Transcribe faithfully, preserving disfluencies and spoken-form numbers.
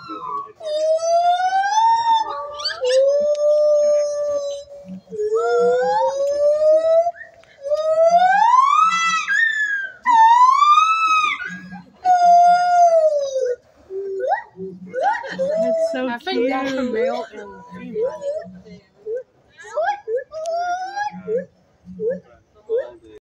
That's so I cute. think that's a male and female.